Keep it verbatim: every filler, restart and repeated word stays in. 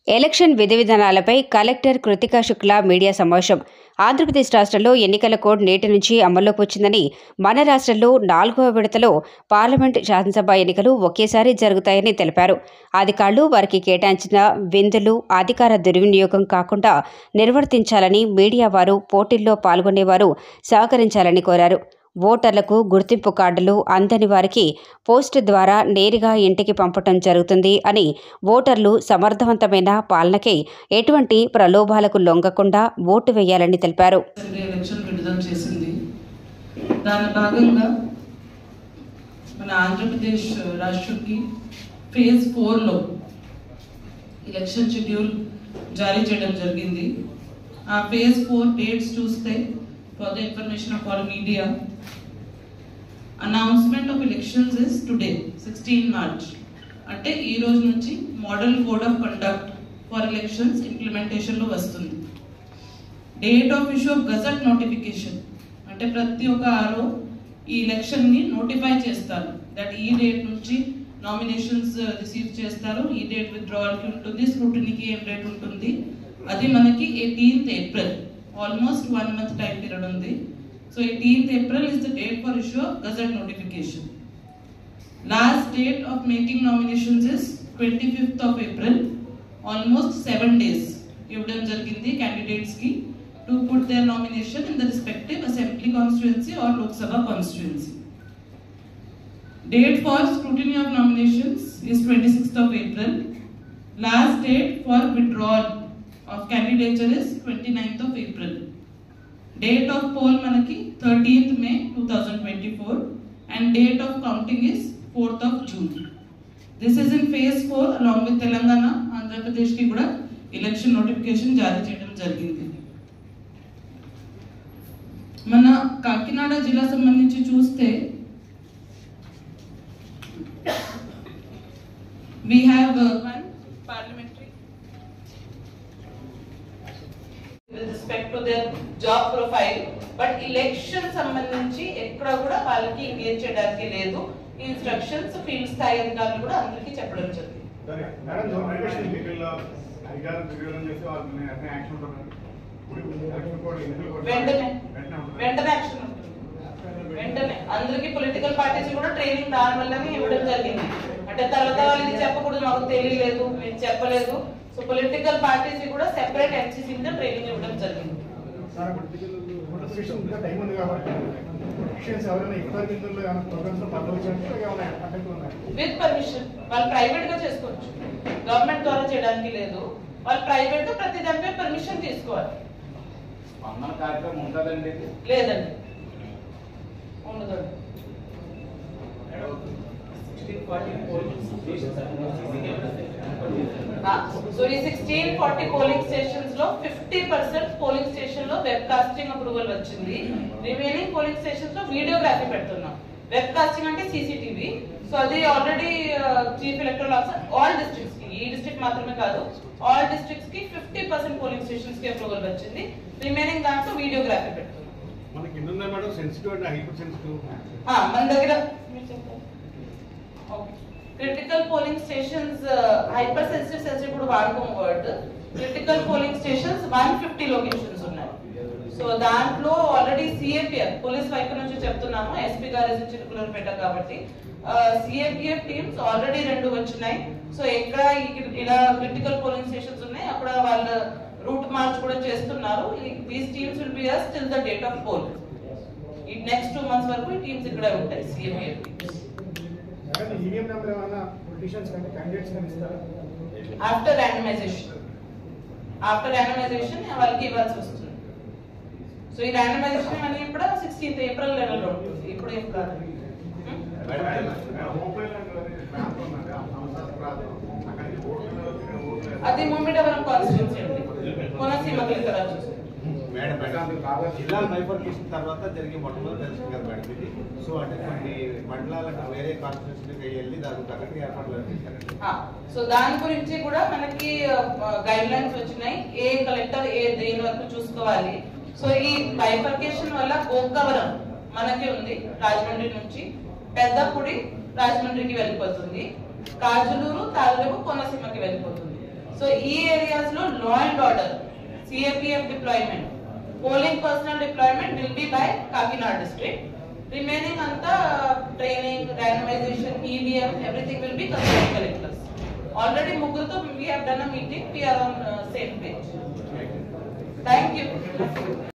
Election విధి విధానాలపై collector Kritika Shukla media సమావేశం. ఆంధ్రప్రదేశ్ రాష్ట్రంలో ఎన్నికల కోడ్ నేటి నుంచి అమల్లోకి వచ్చిందని, మన రాష్ట్రంలో నాలుగవ విడతలో పార్లమెంట్, శాసనసభ ఎన్నికలు ఒకేసారి జరుగుతాయని తెలిపారు. అధికారులు వారికి కేటాయించిన విందులు అధికార దుర్వినియోగం కాకుండా నిర్వర్తించాలని, మీడియా వారు పోటీల్లో పాల్గొనేవారు సహకరించాలని కోరారు. ఓటర్లకు గుర్తింపు కార్డులు అందని వారికి పోస్ట్ ద్వారా నేరుగా ఇంటికి పంపటం జరుగుతుంది అని, ఓటర్లు సమర్థవంతమైన పాలనకై ఎటువంటి ప్రలోభాలకు లొంగకుండా ఓటు వేయాలని తెలిపారు. దాని భాగంగా మన ఆంధ్రప్రదేశ్ రాష్ట్రానికి ఫేజ్ ఫోర్లో ఎలక్షన్ షెడ్యూల్ జారీ చేయడం జరిగింది. ఆ ఫేజ్ ఫోర్ డేట్స్ చూస్తే, for the information of all media, announcement of elections is today sixteen March. అంటే ఈ రోజు నుంచి model code of conduct for elections ఇంప్లిమెంటేషన్లో వస్తుంది. Date of issue of gazette notification అంటే ప్రతి ఒక్క ఆరో ఈ ఎలక్షన్ని నోటిఫై చేస్తారు. దట్ ఈ డేట్ నుంచి నామినేషన్స్ రిసీవ్ చేస్తారు, ఈ డేట్ విత్డ్రావల్కి ఉంటుంది, స్క్రూటినీకి ఏం డేట్ ఉంటుంది. అది మనకి eighteenth April, almost one month time period ఉంది. So eighteenth April is the date for issue of gazette notification. Last date of making nominations is twenty-fifth of April. Almost seven days ఇవ్వడం జరిగింది candidates కి to put their nomination in the respective assembly constituency or Lok Sabha constituency. Date for scrutiny of nominations is twenty-sixth of April. Last date for withdrawal of candidature is twenty-ninth of April. Date of poll manaki thirteenth May twenty twenty-four and date of counting is fourth of June. This is in phase four along with Telangana, Andhra Pradesh ki kuda election notification jari cheyadam jarigindi. Mana Kakinada jilla sambandhinchi chuste we have uh, one parliamentary with respect to their job profile, but election సంబంధించి ఎక్కడ కూడా వాళ్ళకి engage చేయడానికి లేదు. ఈ instructions field స్థాయి అధికారులు కూడా అందరికీ చెప్పడం జరిగింది. వెంటనే వెంటనే యాక్షన్ ఉంటుంది. వెంటనే అందరికి పొలిటికల్ పార్టీస్ కూడా ట్రైనింగ్ దాని వల్లనే ఇవ్వడం జరిగింది. అంటే తర్వాత వాళ్ళు ఇది చెప్పకూడదు, మాకు తెలియలేదు, మీరు చెప్పలేదు. సో పొలిటికల్ పార్టీస్ కూడా సెపరేట్ ఎన్సీసీ మీద ట్రైనింగ్ ఇవ్వడం జరిగింది. విత్ పర్మిషన్ వాళ్ళు ప్రైవేట్ గా చేసుకోవచ్చు, గవర్నమెంట్ ద్వారా చేయడానికి లేదు. వాళ్ళు ప్రైవేట్ గా ప్రతి దానిపై పర్మిషన్ తీసుకోవాలి. లేదండి, ఉండదండి. సో ఈ సిక్స్టీన్ ఫార్టీ పోలింగ్ స్టేషన్స్ లో ఫిఫ్టీ పర్సెంట్ పోలింగ్ స్టేషన్ లో వెబ్ కాస్టింగ్ అప్రూవల్ వచ్చింది. రిమైనింగ్ పోలింగ్ స్టేషన్స్ లో వీడియోగ్రఫీ పెడుతున్నాం. వెబ్ కాస్టింగ్ అంటే సీసీటీవీ. సో అది already chief electoral officer all districts కి, ఈ డిస్ట్రిక్ట్ మాత్రమే కాదు, ఆల్ డిస్ట్రిక్ట్స్ కి ఫిఫ్టీ పర్సెంట్ పోలింగ్ స్టేషన్స్ కి అప్రూవల్ వచ్చింది. రిమైనింగ్ దాంట్లో వీడియోగ్రఫీ పెడుతున్నాం. మన దగ్గర critical polling stations, hyper sensitive sensitive కూడా వాడుకోం word. Critical polling stations one fifty locations ఉన్నాయి. సో దాంట్లో ఆల్రెడీ సిఏపిఎఫ్ పోలీస్ వైపు నుంచి చెప్తున్నాము, ఎస్పీ గారు చిరుకులూరుపేట కాబట్టి సిఏపిఎఫ్ టీమ్స్ ఆల్రెడీ రెండు వచ్చినాయి. సో ఎక్కడ ఇలా క్రిటికల్ పోలింగ్ స్టేషన్స్ ఉన్నాయి అక్కడ వాళ్ళు రూట్ మార్చ్ కూడా చేస్తున్నారు. These teams will be us till the date of poll. ఈ నెక్స్ట్ టూ మంత్స్ వరకు ఈ టీమ్స్ ఇక్కడ ఉంటాయి CAPF teams. After randomisation after randomisation వాళ్ళకి ఇవ్వాల్సి వస్తుంది. సో ఈ ర్యాండమైజేషన్ అనేది ఇప్పుడు సిక్స్టీన్త్ ఏప్రిల్ లెవెల్లో ఉంటుంది. ఇప్పుడు ఏం కాదు. అది ముమ్మిడివరం కాన్స్టిట్యూన్సీ అండి, కోనసీమ కలెక్టర్ చూస్తారు. జిల్లా బైఫర్కేషన్ తర్వాత జరిగే మొట్టమొదటి ఎలక్షన్ కదా మేడం ఇది. సో అంటే కొన్ని మండలాలకు వేరే కాన్స్టిట్యూన్సీకి వెళ్ళి దానికి తగ్గట్టు ఏర్పాట్లు చేశారండి. సో దాని గురించి కూడా మనకి గైడ్ లైన్స్ వచ్చినాయి, ఏ కలెక్టర్ ఏ దేని వరకు చూసుకోవాలి. సో ఈ బైఫర్కేషన్ వల్ల గోకవరం మనకి ఉంది, రాజమండ్రి నుంచి పెద్దపుడి రాజమండ్రికి వెళ్ళిపోతుంది, కాజులూరు తాలూరు కోనసీమకి వెళ్ళిపోతుంది. సో ఈ ఏరియాస్ లో law and order, CAPF deployment, polling personnel deployment will be by Kakinada district. Remaining అంతా training, dynamisation, EVM, everything will be concern collectors. Already ముగ్గురుతో we have done a meeting, we are on uh, same page. Thank you.